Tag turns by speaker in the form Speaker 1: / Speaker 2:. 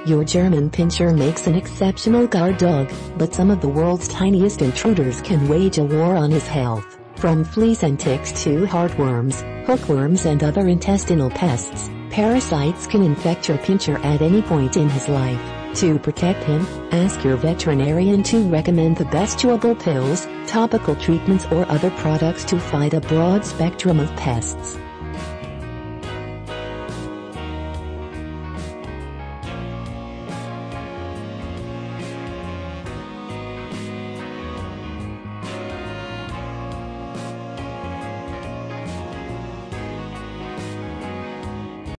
Speaker 1: Your German Pinscher makes an exceptional guard dog, but some of the world's tiniest intruders can wage a war on his health. From fleas and ticks to heartworms, hookworms and other intestinal pests, parasites can infect your Pinscher at any point in his life. To protect him, ask your veterinarian to recommend the best chewable pills, topical treatments or other products to fight a broad spectrum of pests.